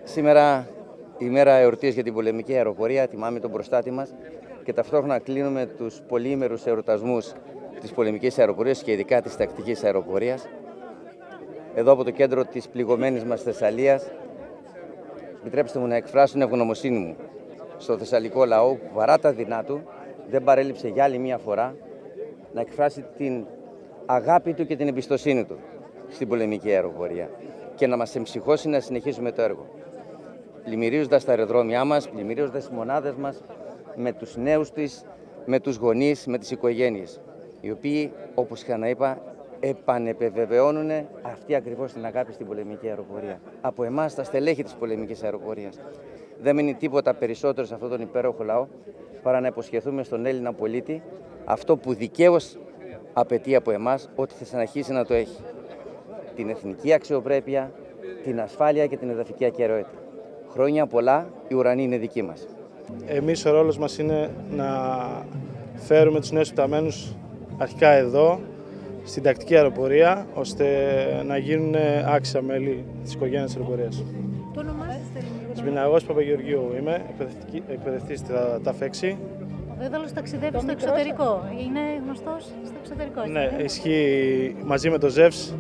Σήμερα η μέρα εορτής για την πολεμική αεροπορία, τιμάμε τον προστάτη μας και ταυτόχρονα κλείνουμε τους πολύήμερους εορτασμούς της πολεμικής αεροπορίας και ειδικά της τακτικής αεροπορίας. Εδώ από το κέντρο της πληγωμένης μας Θεσσαλίας, επιτρέψτε μου να εκφράσω την ευγνωμοσύνη μου στο θεσσαλικό λαό που παρά τα δεινά του δεν παρέλειψε για άλλη μία φορά να εκφράσει την αγάπη του και την εμπιστοσύνη του στην πολεμική αεροπορία και να μας εμψυχώσει να συνεχίσουμε το έργο. Πλημμυρίζοντας τα αεροδρόμια μας, πλημμυρίζοντας τις μονάδες μας με τους νέους της, με τους γονείς, με τις οικογένειες, οι οποίοι, όπως είπα, επανεπεβεβαιώνουν αυτή ακριβώς την αγάπη στην πολεμική αεροπορία. Από εμάς, τα στελέχη της πολεμικής αεροπορίας. Δεν μείνει τίποτα περισσότερο σε αυτόν τον υπέροχο λαό παρά να υποσχεθούμε στον Έλληνα πολίτη αυτό που δικαίως απαιτεί από εμάς, ότι θα συνεχίσει να το έχει. Την εθνική αξιοπρέπεια, την ασφάλεια και την εδαφική ακεραιότητα. Χρόνια πολλά, η ουρανή είναι δική μας. Εμείς ο ρόλος μας είναι να φέρουμε τους νέους πταμένους αρχικά εδώ, στην τακτική αεροπορία, ώστε να γίνουν άξια μέλη της οικογένειας αεροπορίας. Το ονομάζεστε? Σμιναγός Παπαγεωργίου είμαι, εκπαιδευτής στη ΤΑΦ6. Ο Δέδαλος ταξιδεύει στο εξωτερικό. Είναι γνωστός στο εξωτερικό, έτσι? Ναι, ισχύει. Μαζί με το ΖΕΒΣ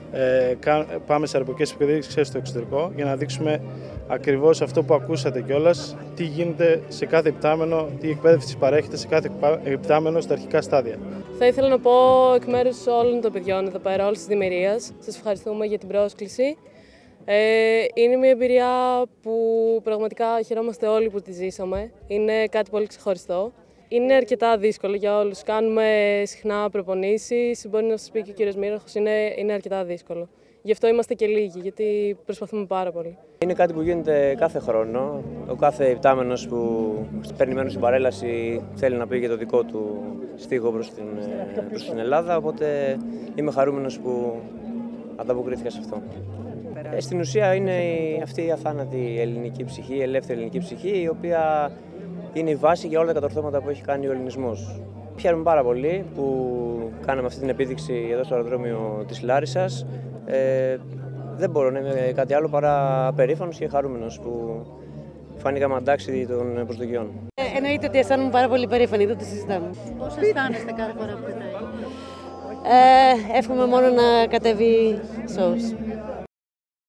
πάμε σε αεροπορικές εκπαιδεύσεις στο εξωτερικό για να δείξουμε ακριβώς αυτό που ακούσατε κιόλας, τι γίνεται σε κάθε υπτάμενο, τι εκπαίδευση παρέχεται σε κάθε υπτάμενο στα αρχικά στάδια. Θα ήθελα να πω εκ μέρους όλων των παιδιών εδώ πέρα, όλης της Δημηρίας, σας ευχαριστούμε για την πρόσκληση. Είναι μια εμπειρία που πραγματικά χαιρόμαστε όλοι που τη ζήσαμε. Είναι κάτι πολύ ξεχωριστό. Είναι αρκετά δύσκολο για όλους. Κάνουμε συχνά προπονήσεις. Μπορεί να σας πει και ο κύριος Μύραχος, είναι αρκετά δύσκολο. Γι' αυτό είμαστε και λίγοι, γιατί προσπαθούμε πάρα πολύ. Είναι κάτι που γίνεται κάθε χρόνο. Ο κάθε υπτάμενος που παίρνει μέρος στην παρέλαση θέλει να πει και το δικό του στίχο προς την Ελλάδα, οπότε είμαι χαρούμενος που ανταποκρίθηκα σε αυτό. Στην ουσία είναι αυτή η αθάνατη ελληνική ψυχή, η ελεύθερη ελληνική ψυχή, η οποία είναι η βάση για όλα τα κατορθώματα που έχει κάνει ο ελληνισμός. Χαίρομαι πάρα πολύ που κάναμε αυτή την επίδειξη εδώ στο αεροδρόμιο της Λάρισσας. Δεν μπορώ να είμαι κάτι άλλο παρά περήφανος και χαρούμενος που φάνηκαμε αντάξιδοι των προσδοκιών. Εννοείται ότι αισθάνομαι πάρα πολύ περήφανη, δεν το συζητάμε. Πώς αισθάνεστε κάθε φορά που πετάει? Εύχομαι μόνο να κατέβει σως.